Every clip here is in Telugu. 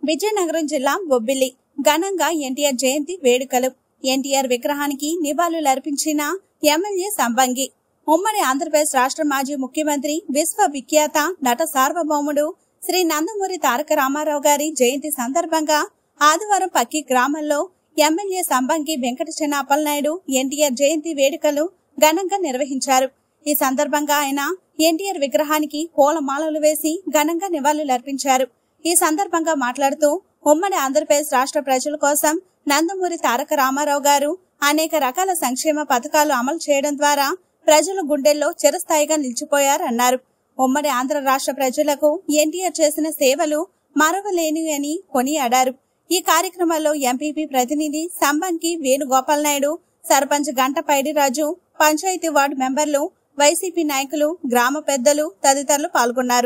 విజయనగరం జిల్లా బొబ్బిలి ఘనంగా ఎన్టీఆర్ జయంతి వేడుకలు. ఎన్టీఆర్ విగ్రహానికి నివాళులర్పించిన ఎమ్మెల్యే సంబంగి. ఉమ్మడి ఆంధ్రప్రదేశ్ రాష్ట్ర మాజీ ముఖ్యమంత్రి విశ్వవిఖ్యాత నట సార్వభౌముడు శ్రీ నందమూరి తారక రామారావు గారి జయంతి సందర్భంగా ఆదివారం పక్కి గ్రామంలో ఎమ్మెల్యే సంబంగి వెంకట చెన్నాపల్నాయుడు ఎన్టీఆర్ జయంతి వేడుకలు ఘనంగా నిర్వహించారు. ఈ సందర్భంగా ఆయన ఎన్టీఆర్ విగ్రహానికి పూలమాలలు వేసి ఘనంగా నివాళులర్పించారు. ఈ సందర్భంగా మాట్లాడుతూ ఉమ్మడి ఆంధ్రప్రదేశ్ రాష్ట్ర ప్రజల కోసం నందమూరి తారక రామారావు గారు అనేక రకాల సంక్షేమ పథకాలు అమలు చేయడం ద్వారా ప్రజల గుండెల్లో చిరస్థాయిగా నిలిచిపోయారన్నారు. ఉమ్మడి ఆంధ్ర రాష్ట్ర ప్రజలకు ఎన్టీఆర్ చేసిన సేవలు మరవలేనివి అని కొనియాడారు. ఈ కార్యక్రమంలో ఎంపీపీ ప్రతినిధి సంబంగి వేణుగోపాల్ నాయుడు, సర్పంచ్ గంట పైడిరాజు, పంచాయతీ వార్డు మెంబర్లు, వైసీపీ నాయకులు, గ్రామ పెద్దలు తదితరులు పాల్గొన్నారు.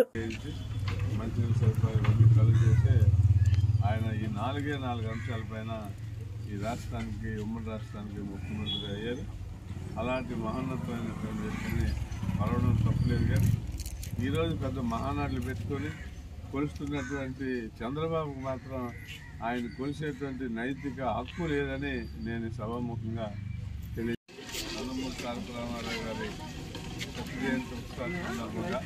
ఆయన ఈ 4 అంశాలపైన ఈ రాష్ట్రానికి ఉమ్మడి రాష్ట్రానికి ముఖ్యమంత్రి అయ్యారు. అలాంటి మహోన్నతమైనటువంటి వ్యక్తిని మరవడం తప్పలేదు. కానీ ఈరోజు పెద్ద మహానాడులు పెట్టుకొని కొలుస్తున్నటువంటి చంద్రబాబుకు మాత్రం ఆయన కొలిసేటువంటి నైతిక హక్కు లేదని నేను సభాముఖంగా తెలియజేస్తాను. నందమూరి తారక రామారావు గారి జయంతి ఉత్సవాల సందర్భంగా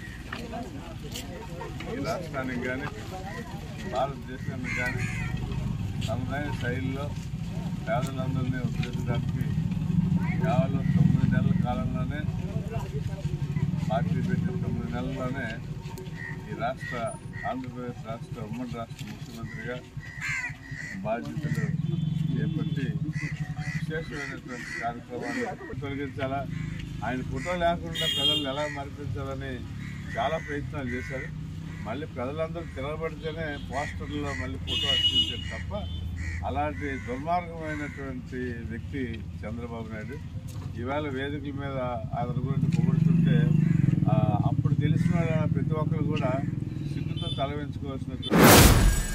ఈ రాష్ట్రానికి కానీ భారతదేశానికి కానీ తమదైన శైలిలో పేదలందరినీ ఉద్ధరించడానికి కేవలం 9 నెలల కాలంలోనే పార్టీ పెట్టిన 9 నెలల్లోనే ఈ రాష్ట్ర ఆంధ్రప్రదేశ్ రాష్ట్ర ఉమ్మడి రాష్ట్ర ముఖ్యమంత్రిగా బాధ్యతలు చేపట్టి విశేషమైనటువంటి కార్యక్రమాలు తొలగించాలా, ఆయన ఫోటో లేకుండా ప్రజలను ఎలా మరిపించాలని చాలా ప్రయత్నాలు చేశారు. మళ్ళీ ప్రజలందరూ తిరగబడితేనే పోస్టర్లో మళ్ళీ ఫోటో అర్పించారు తప్ప అలాంటి దుర్మార్గమైనటువంటి వ్యక్తి చంద్రబాబు నాయుడు. ఈవేళ వేదికల మీద అతని గురించి పొగుడుతుంటే అప్పుడు తెలిసిన ప్రతి ఒక్కరు కూడా సిగ్గుతో తల వెంచుకోవాల్సినటువంటి